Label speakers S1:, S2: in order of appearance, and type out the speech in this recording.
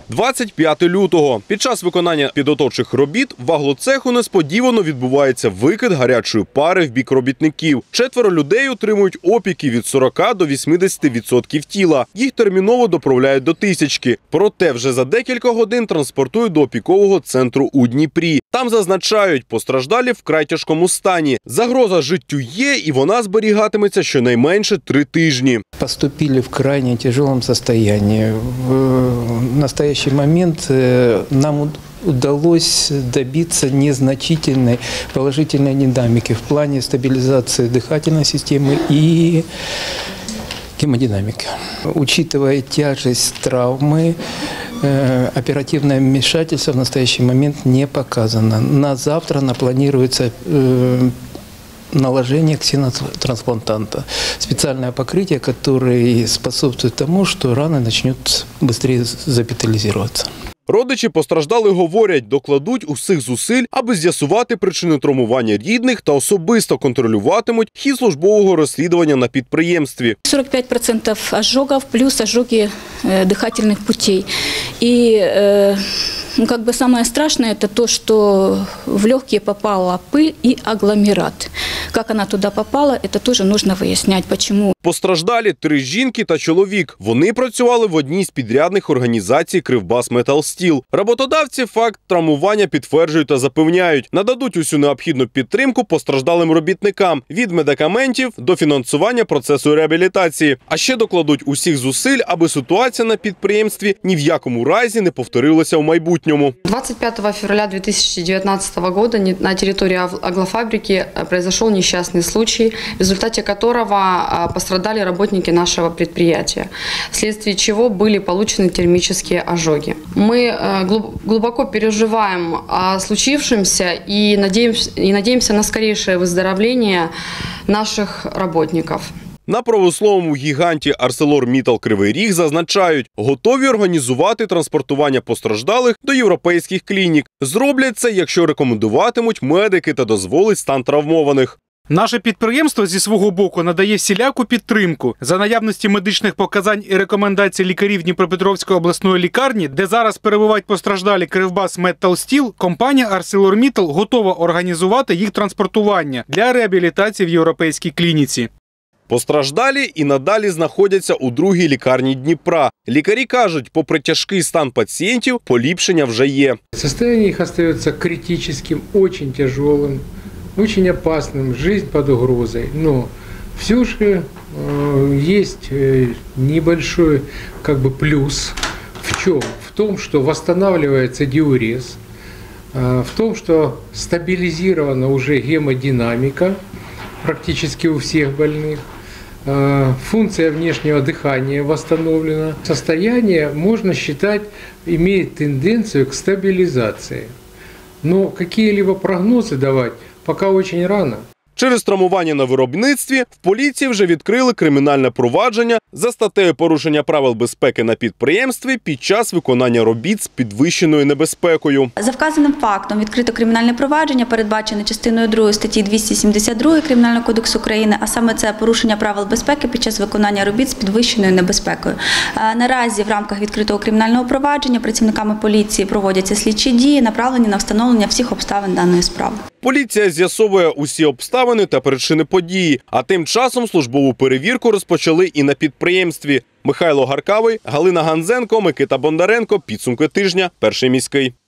S1: 25 лютого. Під час виконання підготовчих робіт в ваглоцеху несподівано відбувається викид гарячої пари в бік робітників. 4 людей отримують опіки від 40 до 80% тіла. Їх терміново доправляють до Тисячки. Проте вже за декілька годин транспортують до опікового центру у Дніпрі. Там зазначають, постраждалі вкрай тяжкому стані. Загроза життю є і вона зберігатиметься щонайменше 3 тижні.
S2: Поступили в крайне тяжелом состоянии. В настоящий момент нам удалось добиться незначительной положительной динамики в плане стабилизации дыхательной системы и гемодинамики. Учитывая тяжесть травмы, оперативное вмешательство в настоящий момент не показано. На завтра планируется наложение ксенотрансплантанта. Специальное покрытие, которое способствует тому, что раны начнут быстрее запитализироваться.
S1: Родичі постраждалих говорять, докладуть усіх зусиль, аби з'ясувати причини травмування рідних та особисто контролюватимуть хід службового розслідування на підприємстві.
S3: 45% ожогов плюс ожоги дыхательных путей. И самое страшное – это то, что в легкие попала пыль и агломерат. Как она туда попала, это тоже нужно выяснять, почему.
S1: Постраждалі 3 жінки та чоловік. Вони працювали в одній з підрядних організацій «Кривбасметалстіл». Роботодавці факт травмування підтверджують та запевняють, нададуть усю необхідну підтримку постраждалим робітникам – від медикаментів до фінансування процесу реабілітації. А ще докладуть усіх зусиль, аби ситуація на підприємстві ні в якому разі не повторилася в майбутньому.
S4: 25 февраля 2019 года на территории аглофабрики произошел несчастный случай, в результате которого пострадали работники нашего предприятия, вследствие чего были получены термические ожоги. Мы глубоко переживаем о случившемся и надеемся на скорейшее выздоровление наших работников.
S1: На промисловому гіганті ArcelorMittal Кривий Ріг зазначають, готові організувати транспортування постраждалих до європейських клінік. Зроблять це, якщо рекомендуватимуть медики та дозволить стан травмованих.
S5: Наше підприємство зі свого боку надає всіляку підтримку. За наявності медичних показань і рекомендацій лікарів Дніпропетровської обласної лікарні, де зараз перебувають постраждалі «Кривбасметалстіл», компанія ArcelorMittal готова організувати їх транспортування для реабілітації в європейській клініці.
S1: Постраждалі і надалі знаходяться у другій лікарні Дніпра. Лікарі кажуть, попри тяжкий стан пацієнтів, поліпшення вже є.
S6: Состояние их остается критическим, очень тяжелым, очень опасным, жизнь под угрозой. Но все же есть небольшой плюс. В чем? В том, что восстанавливается диурез, в том, что стабилизирована уже гемодинамика практически у всех больных. Функция внешнего дыхания восстановлена. Состояние, можно считать, имеет тенденцию к стабилизации. Но какие-либо прогнозы давать пока очень рано.
S1: Через травмування на виробництві в поліції вже відкрили кримінальне провадження за статтею порушення правил безпеки на підприємстві під час виконання робіт з підвищеною небезпекою.
S7: За вказаним фактом відкрито кримінальне провадження, передбачене частиною 2 статті 272 Кримінального кодексу України, а саме це порушення правил безпеки під час виконання робіт з підвищеною небезпекою. Наразі в рамках відкритого кримінального провадження працівниками поліції проводяться слідчі дії, направлені на встановлення всіх обставин даної справи.
S1: Поліція з'ясовує усі обставини та причини події, а тим часом службову перевірку розпочали і на підприємстві. Михайло Гаркавий, Галина Ганзенко, Микита Бондаренко. Підсумки тижня. Перший міський.